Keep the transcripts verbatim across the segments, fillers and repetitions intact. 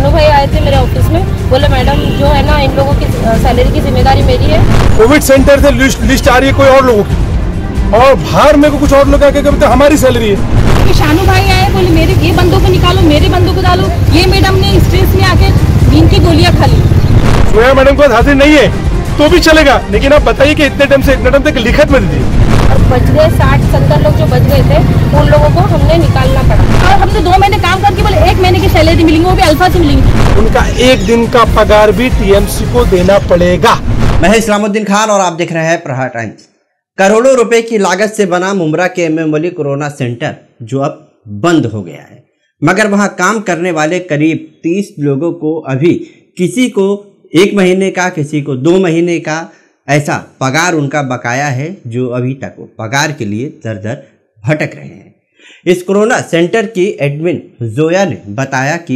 शानू भाई आए थे मेरे ऑफिस में, बोले मैडम जो है ना इन लोगों की सैलरी की जिम्मेदारी मेरी है। कोविड सेंटर से लिस्ट, लिस्ट आ रही है कोई और लोगों की, और बाहर में को कुछ और लोग आके कहते हमारी सैलरी है। कि शानू भाई आए बोले मेरे ये बंदों को निकालो, मेरे बंदों को डालो। ये मैडम ने स्ट्रेस में आके नींद की गोलियां खा ली। सोया मैडम को हाजिर नहीं है तो भी चलेगा, लेकिन आप बताइए कि इतने टाइम से इतने टाइम तक लिखत में दीजिए। और बच गए साठ सत्तर लोग जो बच गए थे उन लोगों को हमने निकालना पड़ा। और हमने दो महीने काम करके बोले एक महीने की सैलरी मिलेंगी, वो भी अल्फा से मिलेंगी। उनका एक दिन का पगार भी टीएमसी को देना पड़ेगा। मैं इस्लामुद्दीन खान और आप देख रहे हैं प्रहार टाइम्स। करोड़ों रुपए की लागत से बना मुमरा के एमएम वली कोरोना सेंटर जो अब बंद हो गया है, मगर वहां काम करने वाले करीब तीस लोगों को अभी किसी को एक महीने का, किसी को दो महीने का ऐसा पगार उनका बकाया है, जो अभी तक वो पगार के लिए दर दर भटक रहे हैं। इस कोरोना सेंटर की एडमिन जोया ने बताया कि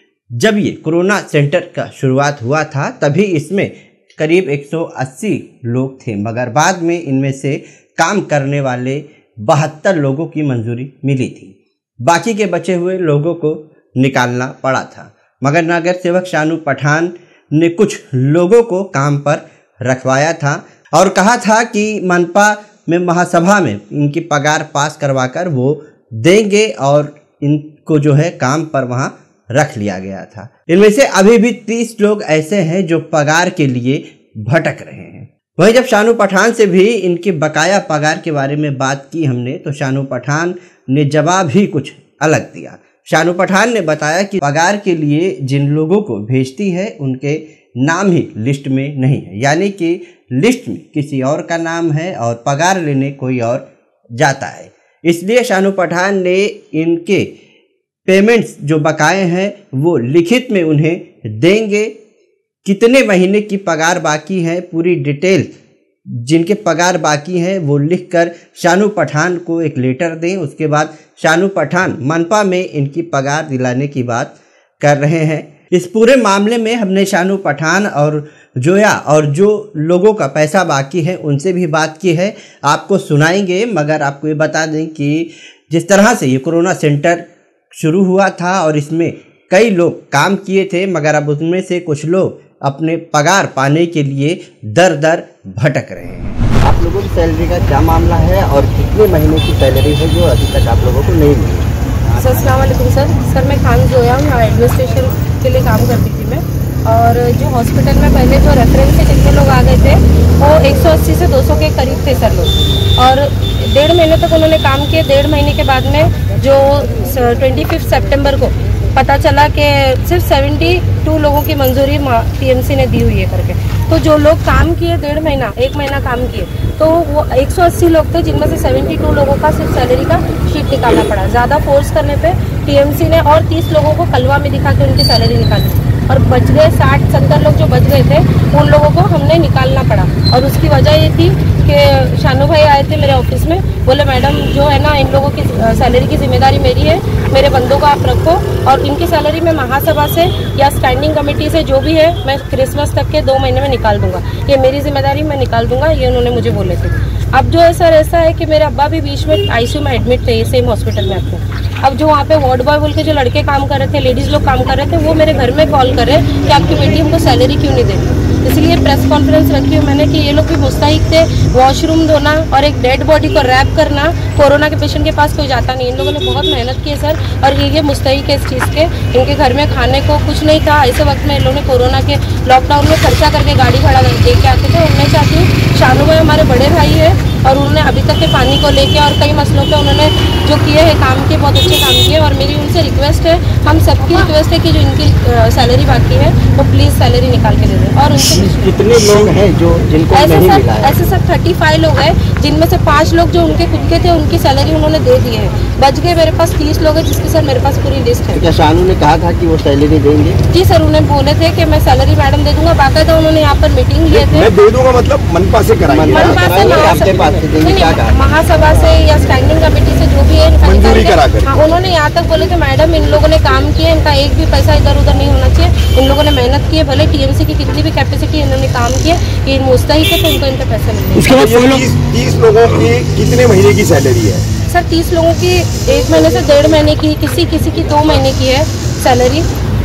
जब ये कोरोना सेंटर का शुरुआत हुआ था तभी इसमें करीब एक सौ अस्सी लोग थे, मगर बाद में इनमें से काम करने वाले बहत्तर लोगों की मंजूरी मिली थी। बाकी के बचे हुए लोगों को निकालना पड़ा था, मगर नगर सेवक शानू पठान ने कुछ लोगों को काम पर रखवाया था और कहा था कि मनपा में महासभा में इनकी पगार पास करवाकर वो देंगे, और इनको जो है काम पर वहाँ रख लिया गया था। इनमें से अभी भी तीस लोग ऐसे हैं जो पगार के लिए भटक रहे हैं। वहीं जब शानू पठान से भी इनकी बकाया पगार के बारे में बात की हमने, तो शानू पठान ने जवाब ही कुछ अलग दिया। शानू पठान ने बताया कि पगार के लिए जिन लोगों को भेजती है उनके नाम ही लिस्ट में नहीं है, यानी कि लिस्ट में किसी और का नाम है और पगार लेने कोई और जाता है। इसलिए शानू पठान ने इनके पेमेंट्स जो बकाए हैं वो लिखित में उन्हें देंगे। कितने महीने की पगार बाकी है, पूरी डिटेल जिनके पगार बाकी हैं वो लिखकर शानू पठान को एक लेटर दें। उसके बाद शानू पठान मनपा में इनकी पगार दिलाने की बात कर रहे हैं। इस पूरे मामले में हमने शानू पठान और जोया और जो लोगों का पैसा बाकी है उनसे भी बात की है, आपको सुनाएंगे। मगर आपको ये बता दें कि जिस तरह से ये कोरोना सेंटर शुरू हुआ था और इसमें कई लोग काम किए थे, मगर अब उनमें से कुछ लोग अपने पगार पाने के लिए दर दर भटक रहे हैं। आप लोगों की सैलरी का क्या मामला है और कितने महीने की सैलरी है जो अभी तक आप लोगों को नहीं मिली? सर अस्सलाम वालेकुम सर सर मैं खान जोया हूँ, एडमिनिस्ट्रेशन के लिए काम करती थी मैं। और जो हॉस्पिटल में पहले जो रेफरेंस से जितने लोग आ गए थे वो एक सौ अस्सी से दो सौ के करीब थे सर लोग, और डेढ़ महीने तक उन्होंने काम किए। डेढ़ महीने के बाद में जो ट्वेंटी फिफ्थ सेप्टेम्बर को पता चला कि सिर्फ बहत्तर लोगों की मंजूरी टीएमसी ने दी हुई है करके, तो जो लोग काम किए डेढ़ महीना एक महीना काम किए तो वो एक सौ अस्सी लोग थे, जिनमें से बहत्तर लोगों का सिर्फ सैलरी का शीट निकालना पड़ा। ज़्यादा फोर्स करने पे टीएमसी ने और तीस लोगों को कलवा में दिखा के उनकी सैलरी निकाली, और बच गए साठ सत्तर लोग जो बच गए थे उन लोगों को हमने निकालना पड़ा। और उसकी वजह ये थी कि शानू भाई आए थे मेरे ऑफिस में, बोले मैडम जो है ना इन लोगों की सैलरी की जिम्मेदारी मेरी है, मेरे बंदों को आप रखो, और इनकी सैलरी मैं महासभा से या स्टैंडिंग कमेटी से जो भी है मैं क्रिसमस तक के दो महीने में निकाल दूंगा, ये मेरी जिम्मेदारी मैं निकाल दूंगा, ये उन्होंने मुझे बोले थे। अब जो है सर ऐसा है कि मेरे अब्बा भी बीच में आईसीयू में एडमिट थे सेम हॉस्पिटल में अपने। अब जो वहाँ पे वार्ड बॉय बोल के जो लड़के काम कर रहे थे, लेडीज लोग काम कर रहे थे, वो मेरे घर में कॉल कर रहे कि आपकी बेटी हमको सैलरी क्यों नहीं देती। इसलिए प्रेस कॉन्फ्रेंस रखी है मैंने कि ये लोग भी मुस्तहिक थे। वॉशरूम धोना और एक डेड बॉडी को रैप करना, कोरोना के पेशेंट के पास कोई जाता नहीं। इन लोगों ने बहुत मेहनत की है सर, और ये ये मुस्तहिक है इस चीज़ के। इनके घर में खाने को कुछ नहीं था, ऐसे वक्त में इन लोगों ने कोरोना के लॉकडाउन में खर्चा करके गाड़ी भाड़ा दे के आते थे। मैं चाहती हूँ शानू भाई हमारे बड़े भाई है, और उन्होंने अभी तक के पानी को लेके और कई मसलों पे उन्होंने जो किए हैं काम किए, बहुत अच्छे काम किए। और मेरी उनसे रिक्वेस्ट है, हम सबकी रिक्वेस्ट है कि जो इनकी सैलरी बाकी है वो प्लीज़ सैलरी निकाल के दे दें। और उनसे कितने लोग हैं जो जिनको ऐसे नहीं सर मिला है? ऐसे सर थर्टी फाइव लोग हैं, जिनमें से पाँच लोग जो उनके खुद के थे उनकी सैलरी उन्होंने दे दी है। बच गए मेरे पास तीस लोग हैं, जिसकी सर मेरे पास पूरी लिस्ट है। क्या शानू ने कहा था कि वो सैलरी देंगे? जी सर, उन्हें बोले थे कि मैं सैलरी मैडम दे दूंगा। बाकायदा उन्होंने यहाँ पर मीटिंग लिए थे। मैं दे दूंगा मतलब मनपा से कराएंगे? मनपा से, आपके पास से देंगे? क्या कहा? महासभा से या स्टैंडिंग कमेटी से जो भी है मंजूरी करा कर। हाँ, उन्होंने यहाँ तक बोले थे मैडम इन लोगों ने काम किया, इनका एक भी पैसा इधर उधर नहीं होना चाहिए। इन लोगों ने मेहनत की है, भले टीएमसी की कितनी भी कैपेसिटी इन्होंने काम किया, ये मुस्तहिक है तो इनको इनके पैसे मिलेंगे। उसके बाद तीस लोगों की कितने महीने की सैलरी है सर? तीस लोगों की एक महीने से डेढ़ महीने की, किसी किसी की दो महीने की है सैलरी।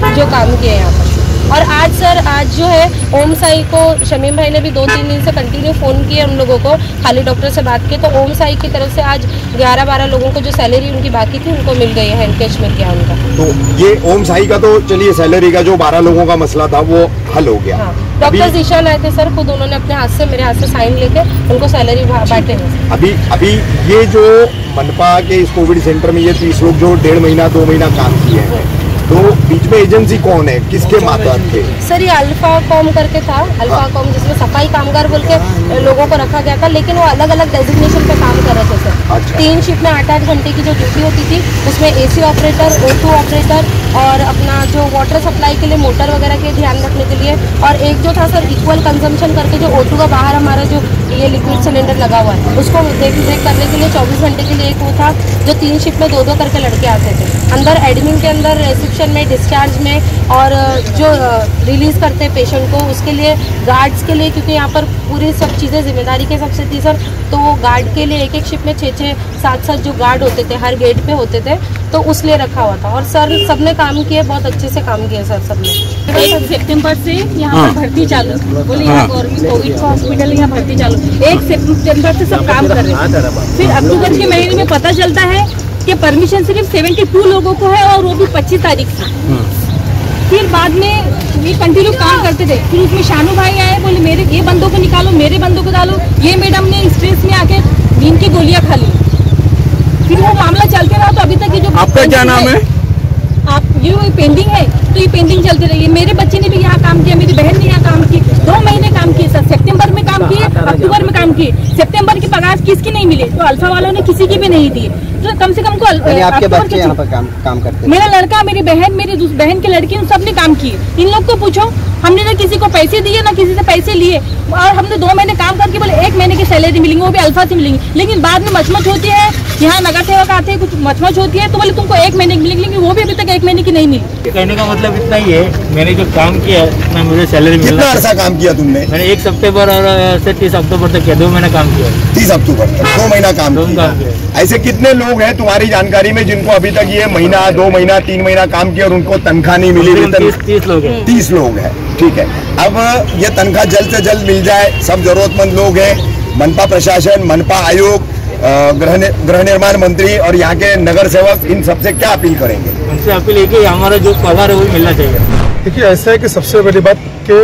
जो काम किए यहाँ पर। और आज सर आज जो है ओम साई को शमीम भाई ने भी दो तीन दिन से कंटिन्यू फ़ोन किए उन लोगों को, खाली डॉक्टर से बात की, तो ओम साई की तरफ से आज ग्यारह बारह लोगों को जो सैलरी उनकी बाकी थी उनको मिल गई है, एनकेश मिल गया उनका। तो ये ओम साई का तो चलिए सैलरी का जो बारह लोगों का मसला था वो हल हो गया। हाँ, डॉक्टर जीशान आए थे सर, खुद उन्होंने अपने हाथ से मेरे हाथ से साइन लेके उनको सैलरी बांटे। अभी अभी ये जो मनपा के इस कोविड सेंटर में ये तीस लोग जो डेढ़ महीना दो महीना काम किए हैं, तो बीच में एजेंसी कौन है, किसके मातहत थे? सर ये अल्फा कॉम करके था, अल्फा कॉम जिसमें सफाई कामगार बोल के लोगों को रखा गया था, लेकिन वो अलग अलग डेजिग्नेशन पे काम कर रहे थे सर। अच्छा। तीन शिफ्ट में आठ आठ घंटे की जो ड्यूटी होती थी उसमें AC operator, O two operator और अपना जो वाटर सप्लाई के लिए मोटर वगैरह के ध्यान रखने के लिए, और एक जो था सर इक्वल कंजम्पशन करके जो ओ टू का बाहर हमारा जो ये लिक्विड सिलेंडर लगा हुआ है उसको देख रेख करने के लिए चौबीस घंटे के लिए एक वो था जो तीन शिफ्ट में दो दो करके लड़के आते थे अंदर एडमिन के अंदर, रिसेप्शन में, डिस्चार्ज में, और जो रिलीज़ करते हैं पेशेंट को उसके लिए, गार्ड्स के लिए, क्योंकि यहाँ पर पूरी सब चीज़ें जिम्मेदारी के सबसे थी सर, तो गार्ड के लिए एक एक शिफ्ट में छः छः सात सात जो गार्ड होते थे हर गेट पे होते थे, तो उस लिए रखा हुआ था। और सर सबने काम किए, बहुत अच्छे से काम किए सर सबने। एक सितंबर से यहाँ पर भर्ती चालू, बोले यहाँ गवर्नमेंट कोविड हॉस्पिटल यहाँ भर्ती चालू, एक सितंबर से सब काम कर रहे हैं। फिर अक्टूबर के महीने में पता चलता है कि परमिशन सिर्फ बहत्तर लोगों को है और वो भी पच्चीस तारीख से। फिर बाद में ये कंटिन्यू काम करते थे, फिर उसमें शानू भाई आए, बोले मेरे ये बंदों को निकालो, मेरे बंदों को डालो, ये मैडम ने स्ट्रेस में आके नींद की गोलियां खा ली। फिर वो मामला चलते रहा, तो अभी तक ये जो आपका क्या नाम है? आप ये पेंडिंग है, तो ये पेंडिंग चलती रही है। मेरे बच्चे ने भी यहाँ काम किया, मेरी बहन ने यहाँ काम की, दो महीने काम किए सर, सितंबर में काम किए, अक्टूबर में काम किए। सितंबर की पगार किसकी नहीं मिले, तो अल्फा वालों ने किसी की भी नहीं दी, तो कम से कम को आपके बच्चे यहाँ पर काम काम करते हैं? मेरा लड़का, मेरी बहन, मेरी बहन की लड़की, उन सब ने काम किए। इन लोग को पूछो, हमने ना किसी को पैसे दिए ना किसी से पैसे लिए, और हमने दो महीने काम करके बोले एक महीने की सैलरी मिलेंगी, वो भी अल्फा से मिलेंगी, लेकिन बाद में मचमच होती है, यहाँ नगर सेवक आते हैं, कुछ मचमच होती है, तो बोले तुमको एक महीने की मिलेंगी, लेकिन वो भी अभी तक एक महीने की नहीं मिली। कहने का मतलब इतना ही है, मैंने जो काम किया है मैं मुझे सैलरी मिला। कितना अर्सा काम किया तुमने? मैंने एक सितंबर और से तीस अक्टूबर तक किया, दो महीना काम किया। तीस अक्टूबर तक दो महीना काम किया। ऐसे कितने लोग हैं तुम्हारी जानकारी में जिनको अभी तक ये महीना, दो महीना, तीन महीना काम किया और उनको तनख्वाह नहीं मिली? तीस लोग हैं। तीस लोग हैं, ठीक है। अब ये तनख्वाह जल्द से जल्द मिल जाए, सब जरूरतमंद लोग हैं। मनपा प्रशासन, मनपा आयोग, गृह गृह निर्माण मंत्री और यहाँ के नगर सेवक, इन सबसे क्या अपील करेंगे? उनसे अपील है कि हमारा जो पगार है वो मिलना चाहिए। देखिए ऐसा है कि सबसे बड़ी बात कि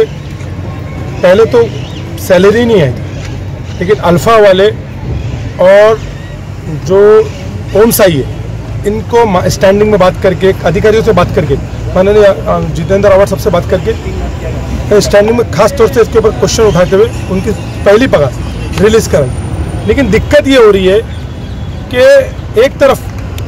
पहले तो सैलरी नहीं है, लेकिन अल्फा वाले और जो ओम साई है इनको स्टैंडिंग में बात करके, अधिकारियों से बात करके, माननीय जितेंद्र आवाड सबसे बात करके स्टैंडिंग में खास तौर से इसके ऊपर क्वेश्चन उठाते हुए उनकी पहली पगार रिलीज करें। लेकिन दिक्कत ये हो रही है कि एक तरफ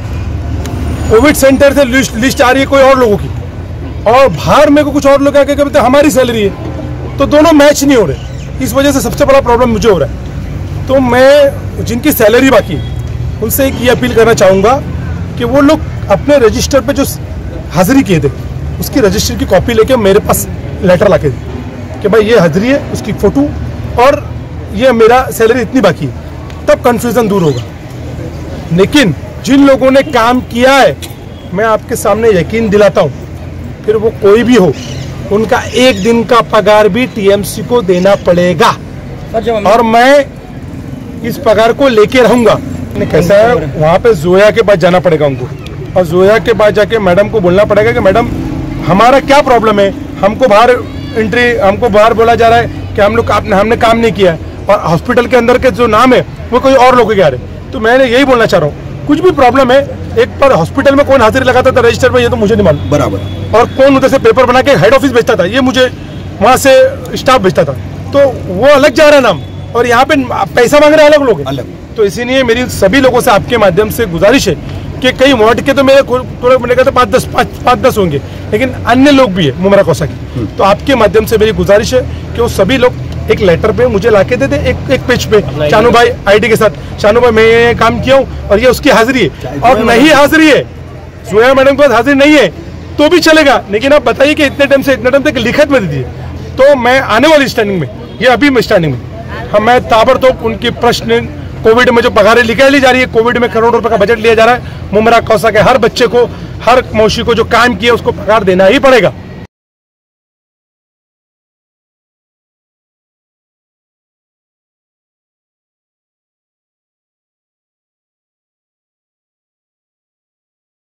कोविड सेंटर से लिस्ट, लिस्ट आ रही है कोई और लोगों की, और बाहर में को कुछ और लोग आके कहते हैं हमारी सैलरी है, तो दोनों मैच नहीं हो रहे। इस वजह से सबसे बड़ा प्रॉब्लम मुझे हो रहा है। तो मैं जिनकी सैलरी बाकी है उनसे एक ये अपील करना चाहूँगा कि वो लोग अपने रजिस्टर पे जो हाजिरी किए थे उसकी रजिस्टर की कॉपी लेके मेरे पास लेटर ला के दे कि भाई ये हाजिरी है, उसकी फ़ोटो और ये मेरा सैलरी इतनी बाकी है, तब कन्फ्यूज़न दूर होगा। लेकिन जिन लोगों ने काम किया है मैं आपके सामने यकीन दिलाता हूँ, फिर वो कोई भी हो, उनका एक दिन का पगार भी टीएमसी को देना पड़ेगा और मैं इस पगार को लेके रहूँगा। कैसा है, वहाँ पे जोया के पास जाना पड़ेगा उनको, और जोया के पास जाके मैडम को बोलना पड़ेगा कि मैडम हमारा क्या प्रॉब्लम है, हमको बाहर एंट्री, हमको बाहर बोला जा रहा है कि हम लोग हमने काम नहीं किया है, और हॉस्पिटल के अंदर के जो नाम है वो कोई और लोग के आ रहे। तो मैंने यही बोलना चाह रहा हूँ, कुछ भी प्रॉब्लम है, एक पर हॉस्पिटल में कौन हाजिरी लगाता था रजिस्टर में ये तो मुझे नहीं मालूम बराबर, और कौन उधर से पेपर बना के हेड ऑफिस भेजता था ये मुझे वहाँ से स्टाफ भेजता था, तो वो अलग जा रहा है नाम, और यहाँ पे पैसा मांग रहे अलग लोग अलग। तो इसीलिए मेरी सभी लोगों से आपके माध्यम से गुजारिश है कि कई वार्ड के तो मेरे थोड़े मैंने कहा था पाँच दस पाँच पाँच दस होंगे, लेकिन अन्य लोग भी है मुमरा कोसा की, तो आपके माध्यम से मेरी गुजारिश है कि वो सभी लोग एक लेटर पे मुझे लाके दे दे, एक एक पेज पे शानू भाई आईडी के साथ, शानू भाई मैं ये काम किया हूँ और ये उसकी हाजिरी है, और नहीं हाजिरी है, जोया मैडम के पास हाजिरी नहीं है तो भी चलेगा, लेकिन आप बताइए कि इतने टाइम से इतने टाइम तक लिखत में दीजिए। तो मैं आने वाली स्टैंडिंग में, ये अभी मैं स्टैंडिंग में हम मैं ताबड़तोड़ उनके प्रश्न कोविड में जो पगारें निकाली जा रही है, कोविड में करोड़ रुपए का बजट लिया जा रहा है, मुमरा कौसा के हर बच्चे को, हर मौसी को जो काम किया उसको पगार देना ही पड़ेगा।